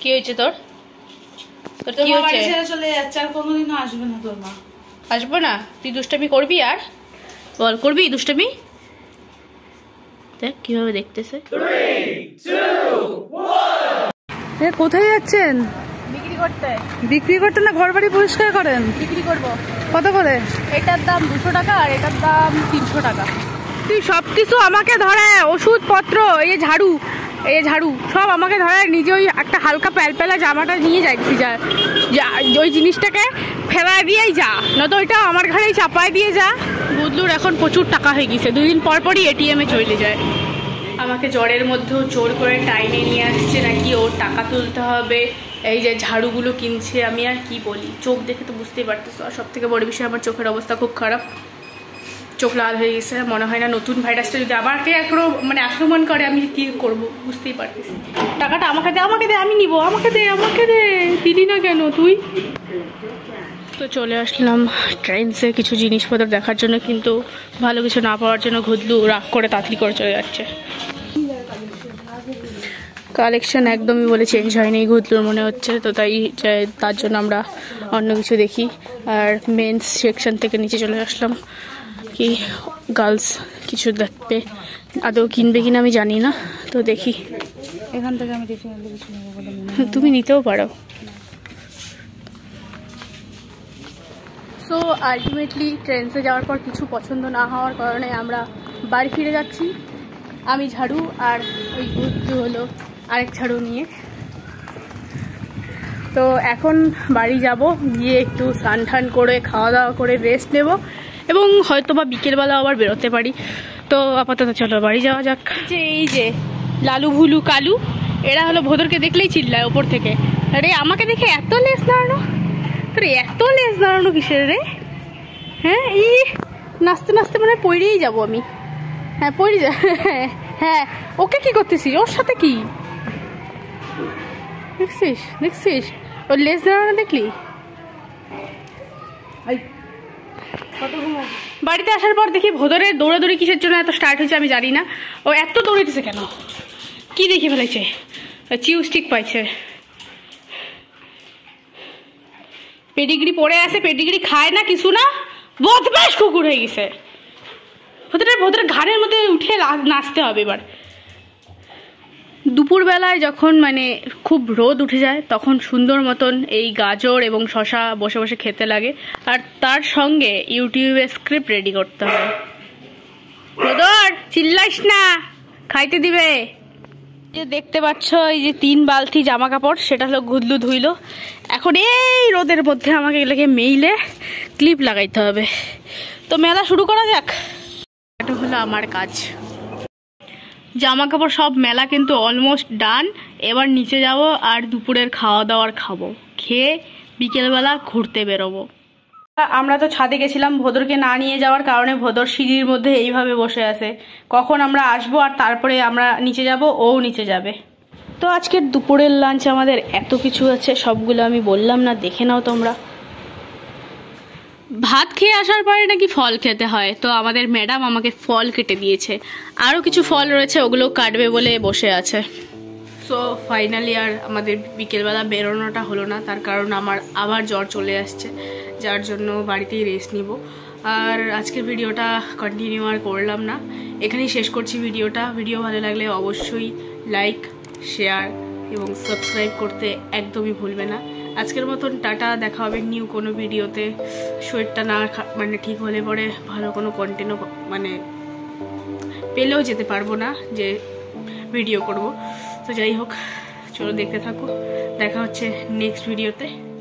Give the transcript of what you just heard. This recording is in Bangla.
কি হয়েছে তোর? তোর কি হয়েছে? চলে যাচ্ছে আর কোনোদিনও আসবে না তোর মা। আসবো না? তুই দুষ্টামি করবি আর? বল, করবি দুষ্টামি? দেখ কিভাবে দেখতেছে। কোথায় যাচ্ছেন? বিক্রি করতে। বিক্রি করতে না ঘর বাড়ি পরিষ্কার করেন? বিক্রি করবো। কত করে? এটার দাম 200 টাকা আর এটার দাম 300 টাকা। তুই সবকিছু আমাকে ধরায়, ওষুধপত্র, এই ঝাড়ু, এই ঝাড়ু সব আমাকে ধরায়, নিজে ওই একটা হালকা প্যালপ্যালা জামাটা নিয়ে যাচ্ছি, যা ওই জিনিসটাকে ফেলা দিয়েই যা, নয়তো ওইটা আমার ঘরেই চাপায় দিয়ে যা। বুদলুর এখন প্রচুর টাকা হয়ে গেছে, 2 দিন পর পরই এটিএমে চলে যায়। আমাকে জ্বরের মধ্যেও জোর করে টাইনে নিয়ে আসছে নাকি ওর টাকা তুলতে হবে, এই যে ঝাড়ুগুলো কিনছে। আমি আর কি বলি, চোখ দেখে তো বুঝতেই পারতেছো। আর সব থেকে বড় বিষয়, আমার চোখের অবস্থা খুব খারাপ, চোখ লাল হয়ে গেছে। মনে হয় না নতুন ভাইরাসটা যদি আমাকে এখনো মানে আক্রমণ করে আমি কি করব বুঝতেই পারতেছি। টাকাটা আমাকে দে, আমাকে দে, আমি নিব, আমাকে দে, আমাকে দে। দিলি না কেন তুই? তো চলে আসলাম ট্রেন্ডসে কিছু জিনিসপত্র দেখার জন্য, কিন্তু ভালো কিছু না পাওয়ার জন্য ঘুদলু রাগ করে তাড়াতাড়ি করে চলে যাচ্ছে। কালেকশন একদমই বলে চেঞ্জ হয়নি ঘুদলুর মনে হচ্ছে, তো তার জন্য আমরা অন্য কিছু দেখি। আর মেন্স সেকশন থেকে নিচে চলে আসলাম, কি গার্লস কিছু দেখবে, আদৌ কিনবে কিনা আমি জানি না, তো দেখি। এখান থেকে আমি দেখি তুমি নিতেও পারো। সো আলটিমেটলি ট্রেন্সে যাওয়ার পর কিছু পছন্দ না হওয়ার কারণে আমরা বাড়ি ফিরে যাচ্ছি। আমি ঝাড়ু আর ওই ঘুদলু হলো আরেক ঝাড়ু নিয়ে। তো এখন বাড়ি যাব, গিয়ে একটু স্নান টান করে খাওয়া দাওয়া করে রেস্ট নেব, এবং হয়তো বা বিকেলবেলা আবার বেরোতে পারি। তো আপাতত চলো বাড়ি যাওয়া যাক। যে এই যে লালু ভুলু কালু, এরা হলো ভোদরকে দেখলেই চিল্লায় ওপর থেকে, আরে আমাকে দেখে এত লেজ নাড়ানো, তোর এত লেজ নাড়ানো কিসের রে? হ্যাঁ, এই নাচতে নাচতে মানে পড়েই যাবো আমি। হ্যাঁ পড়ে যা। হ্যাঁ, ওকে কি করতেছিস? ওর সাথে কি দেখছিস? দেখছিস ওর লেজ নাড়ানো দেখলি? বাড়িতে আসার পর দেখি ভোদরের দৌড়াদৌড়ি কিসের জন্য এত স্টার্ট হয়েছে আমি জানি না। ও এত দৌড়াইতেছে কেন? কি দেখে ফেলেছে? চিউ স্টিক পাইছে, পেডিগ্রি পড়ে আছে, পেডিগ্রি খায় না কিছু না, বদমাশ কুকুর হয়ে গেছে। ভোদরের ঘাড়ের মধ্যে উঠে নাচতে হবে এবার। দুপুরবেলায় যখন মানে খুব রোদ উঠে যায় তখন সুন্দর মতন এই গাজর এবং শশা বসে বসে খেতে লাগে, আর তার সঙ্গে ইউটিউবে স্ক্রিপ্ট রেডি করতে হয়। ভোদর চিল্লাইস না, খাইতে দিবে। যে দেখতে পাচ্ছ এই যে 3 বালতি জামা কাপড়, সেটা হলো ঘুদলু ধুইলো। এখন এই রোদের মধ্যে আমাকে এগুলোকে মেইলে ক্লিপ লাগাইতে হবে। তো মেলা শুরু করা যাক। এটা হলো আমার কাজ। জামা কাপড় সব মেলা কিন্তু অলমোস্ট ডান। এবার নিচে যাব আর দুপুরের খাওয়া দাওয়ার খাবো, খেয়ে বিকেলবেলা ঘুরতে বেরোবো। আমরা তো ছাদে গেছিলাম ভোদরকে না নিয়ে যাওয়ার কারণে, ভোদর সিঁড়ির মধ্যে এইভাবে বসে আছে। কখন আমরা আসবো আর তারপরে আমরা নিচে যাব, ও নিচে যাবে। তো আজকের দুপুরের লাঞ্চ আমাদের এত কিছু আছে, সবগুলো আমি বললাম না, দেখে নাও তোমরা। ভাত খেয়ে আসার পরে নাকি ফল খেতে হয়, তো আমাদের ম্যাডাম আমাকে ফল কেটে দিয়েছে। আরও কিছু ফল রয়েছে, ওগুলো কাটবে বলে বসে আছে। সো ফাইনালি আর আমাদের বিকেলবেলা বেরোনোটা হলো না, তার কারণ আমার আবার জ্বর চলে আসছে, যার জন্য বাড়িতেই রেস্ট নিব। আর আজকের ভিডিওটা কন্টিনিউ আর করলাম না, এখানেই শেষ করছি ভিডিওটা। ভিডিও ভালো লাগলে অবশ্যই লাইক, শেয়ার এবং সাবস্ক্রাইব করতে একদমই ভুলবে না। আজকের মতন টাটা, দেখা হবে নিউ কোনো ভিডিওতে। শরীরটা না মানে ঠিক হলে পরে ভালো কোনো কন্টেন্টও মানে পেলেও যেতে পারবো না যে ভিডিও করব। তো যাই হোক, চলো দেখতে থাকো, দেখা হচ্ছে নেক্সট ভিডিওতে।